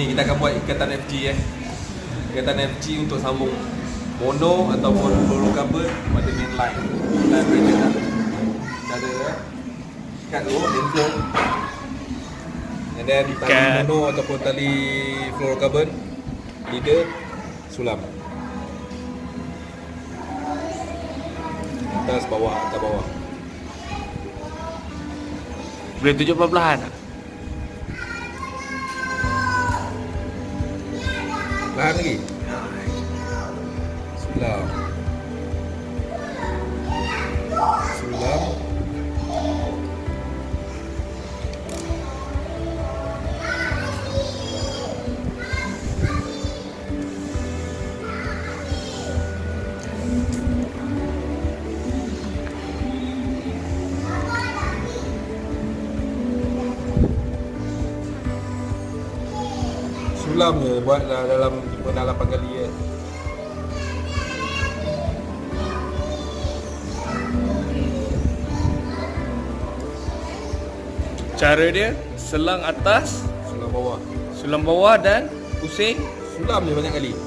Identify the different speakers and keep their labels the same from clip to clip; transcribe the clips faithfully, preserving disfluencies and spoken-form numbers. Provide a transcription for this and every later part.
Speaker 1: Ni kita akan buat ikatan F G eh. Ikatan F G untuk sambung mono ataupun fluorocarbon pada main line. Dan bracket dah. Dah ada eh. Ikat dulu inflow. And then tali mono ataupun tali fluorocarbon leader sulam. Atas bawah, atas bawah.
Speaker 2: Boleh tunjuk perlahan tak?
Speaker 1: Lahan lagi. Sulam. Sulam. Sulam je buat dalam lima dan lapan kali je.
Speaker 2: Cara dia selang atas,
Speaker 1: Sulam bawah.
Speaker 2: sulam bawah dan pusing.
Speaker 1: Sulam je banyak kali.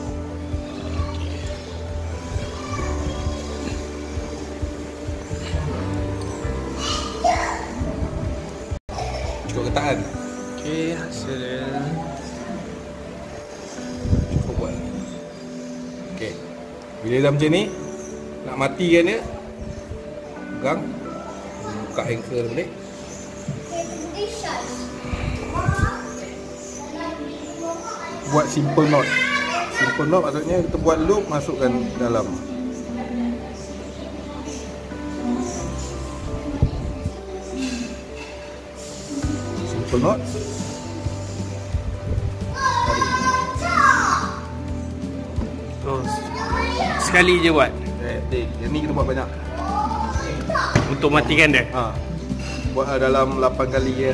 Speaker 1: Cukup ketaan.
Speaker 2: Okey, hasil dia.
Speaker 1: Okay. Bila dah macam ni, nak matikan dia, pegang, buka anchor balik. Buat simple knot. Simple knot maksudnya kita buat loop, masukkan dalam. Simple knot.
Speaker 2: Oh, sekali je buat.
Speaker 1: Eh, eh, yang ni kita buat banyak.
Speaker 2: Untuk matikan dia.
Speaker 1: Ha. Buat dalam lapan kali je.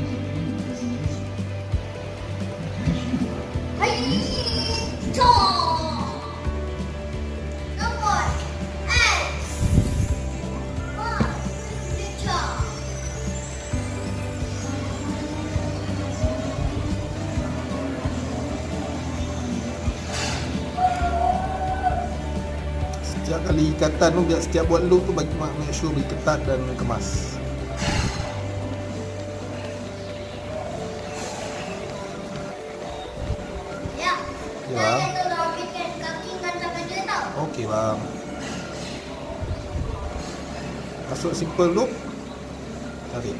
Speaker 1: Setiap kali ikatan tu, setiap buat loop tu bagi make sure bagi ketat dan kemas.
Speaker 3: Ya.
Speaker 1: Ya.
Speaker 3: Ya.
Speaker 1: Okey bang. Masuk simple loop. Tarik.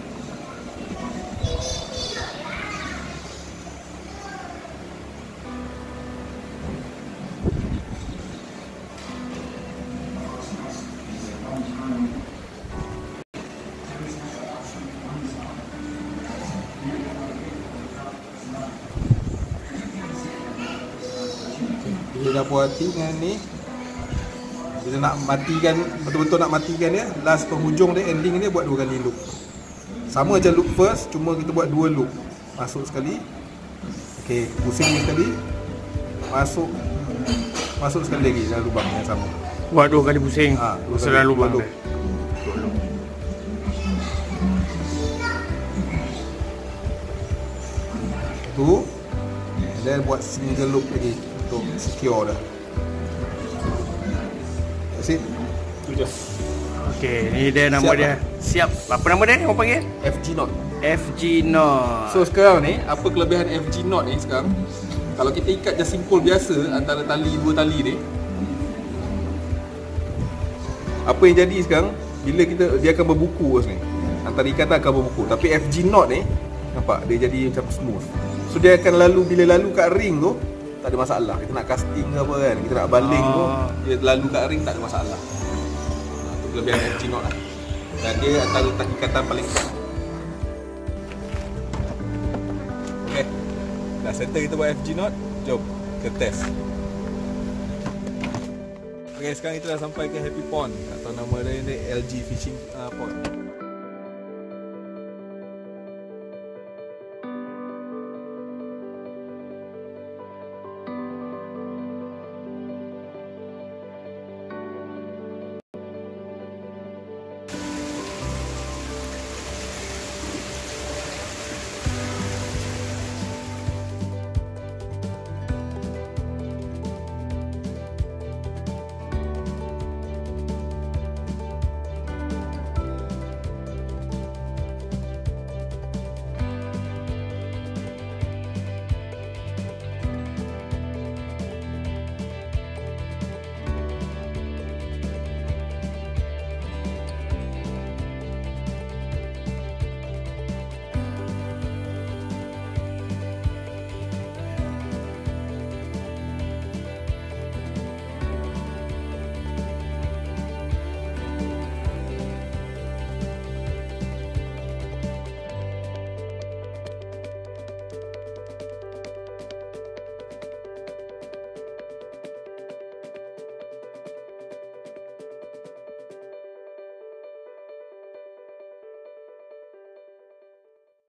Speaker 1: Bila dah puas hati dengan ni, bila nak matikan, betul-betul nak matikan dia, last penghujung dia, ending dia buat dua kali loop. Sama macam loop first, cuma kita buat dua loop. Masuk sekali. Okey, pusing sekali. Masuk. Masuk sekali lagi dalam lubang yang sama.
Speaker 2: Buat dua kali pusing.
Speaker 1: Ha, dua
Speaker 2: Masuk
Speaker 1: kali,
Speaker 2: dalam
Speaker 1: dua
Speaker 2: lubang
Speaker 1: loop.
Speaker 2: dia.
Speaker 1: Dua loop. Tu. And then buat single loop lagi untuk secure dah. That's it. Tu je.
Speaker 2: Okey, ni dia nama
Speaker 1: Siap,
Speaker 2: dia. Siap. Apa nama dia? Apa panggil?
Speaker 1: F G knot.
Speaker 2: F G knot.
Speaker 1: So sekarang ni, apa kelebihan F G knot ni sekarang? Kalau kita ikat je simpul biasa antara tali dua tali ni, apa yang jadi sekarang, bila kita, dia akan berbuku ni. Antara ikatan akan berbuku. Tapi F G knot ni, nampak dia jadi macam smooth. So dia akan lalu, bila lalu kat ring tu, tak ada masalah. Kita nak casting ke apa kan, kita nak baling tu,
Speaker 2: Oh.
Speaker 1: dia lalu kat ring tak ada masalah. Itu kelebihan F G knot lah. Dan dia antara ikatan paling kuat. Okay, dah settle kita buat F G knot. Jom kita test. Okay, sekarang kita dah sampai ke Happy Pond, atau nama dia ni L G Fishing uh, Pond.